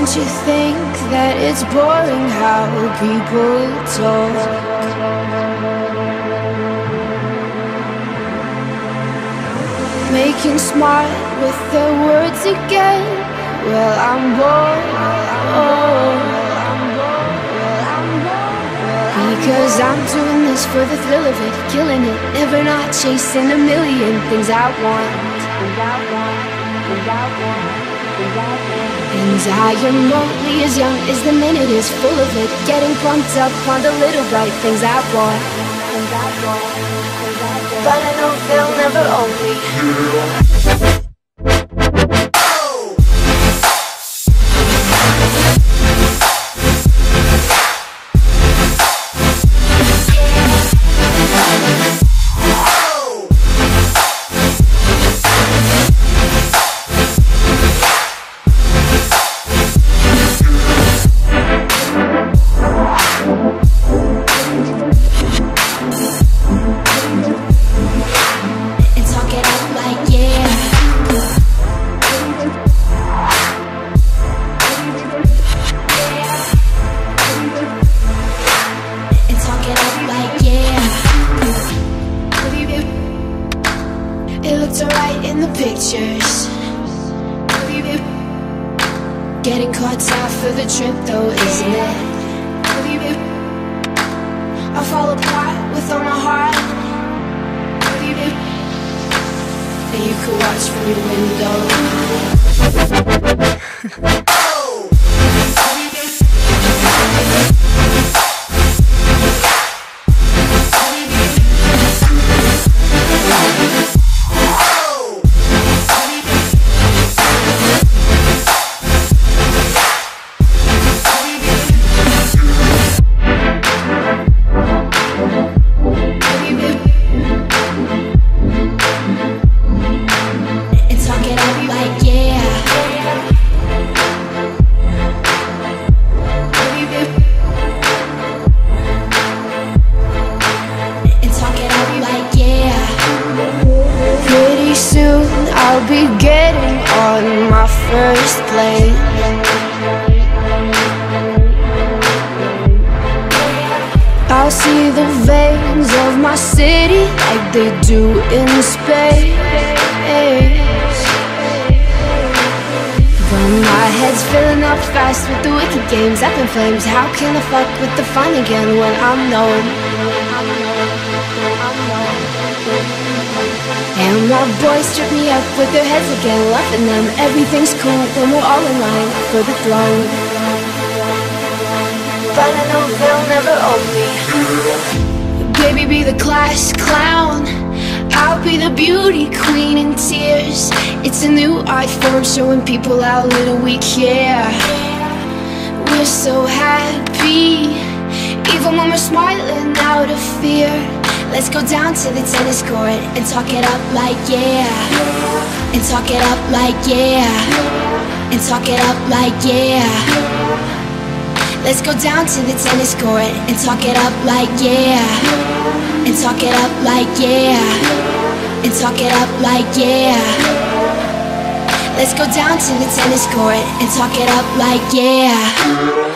you think that it's boring how people talk? Making smart with their words again. Well, I'm bored. Because I'm doing this for the thrill of it, killing it, never not chasing a million things I want. And I am only as young as the minute is full of it, getting pumped up on the little bright things I want. But I know they'll never own me. It looks alright in the pictures. Getting caught out for the trip though, isn't it? I fall apart with all my heart. And you could watch from your window. I'll be getting on my first plane. I'll see the veins of my city like they do in space. But my head's filling up fast with the wicked games up in flames. How can I fuck with the fun again when I'm known? And my boys strip me up with their heads again, loving them. Everything's cool when we're all in line for the throne. But I know they'll never own me. Baby, be the class clown, I'll be the beauty queen in tears. It's a new art form showing people how little we care. We're so happy, even when we're smiling out of fear. Let's go down to the tennis court and talk it up like yeah. And talk it up like yeah. And talk it up like yeah. Let's go down to the tennis court and talk it up like yeah. And talk it up like yeah. And talk it up like yeah. Let's go down to the tennis court and talk it up like yeah.